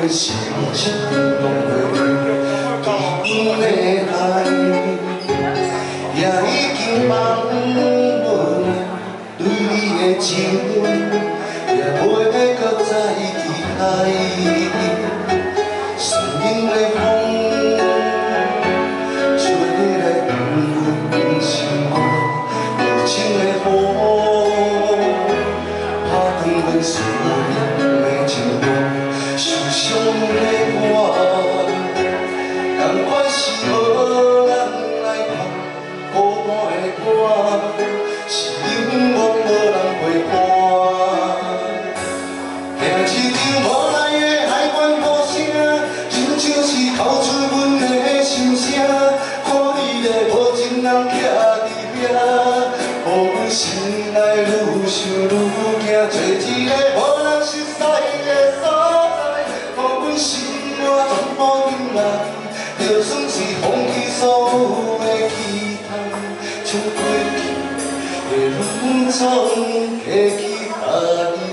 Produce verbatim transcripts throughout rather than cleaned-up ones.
心情拢会伫阮的海，也已经放无奈，对你的情也袂搁再期待。顺应的风，吹来温温心肝，无情的雨，打断阮思念的情歌。 受伤的我，同款是无人来唱孤单的歌，是永远无人陪伴。听一场无来的海关呼声，亲像是哭出阮的心声。看你的无情人徛伫遐，予阮心内愈想愈惊，找一个无人熟悉的所在。 心我全部紧来，就算是放弃所有的期待，将过去的拢总记起来。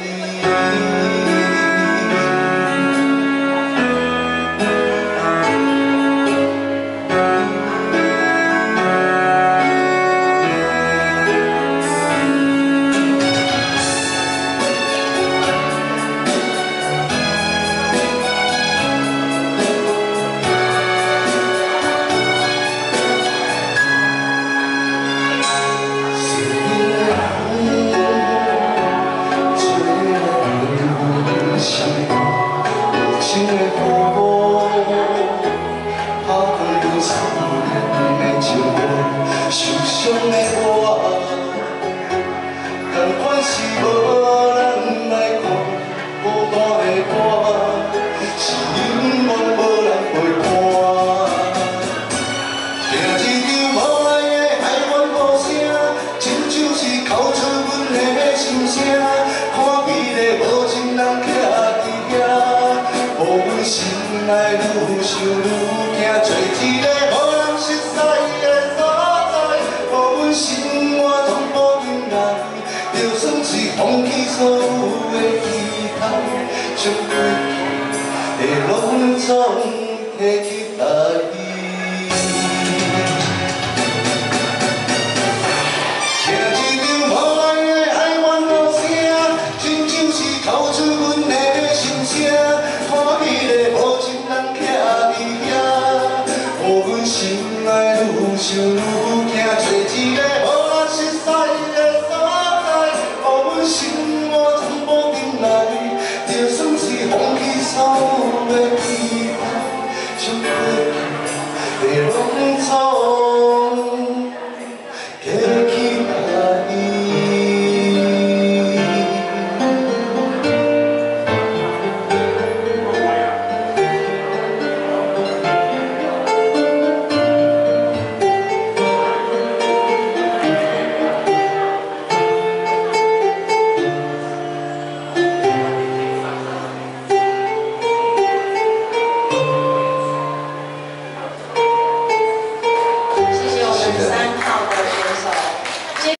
受伤的我，同款是无人来看孤单的我，是永远无人陪伴。听一场无来的海湾呼声，亲像是哭出阮的心声。看美丽无情人徛伫遐，予阮心内愈想愈惊，找一个无人熟悉的所。 心我全部紧来，就算是放弃所有的期待，将过去的拢总提起来。听一场无来的海湾呼声，亲像是哭出阮的心声。看美丽无情人徛伫遐，予阮心内愈想愈惊，找一个。 心我全部紧来，就算是放弃所有的。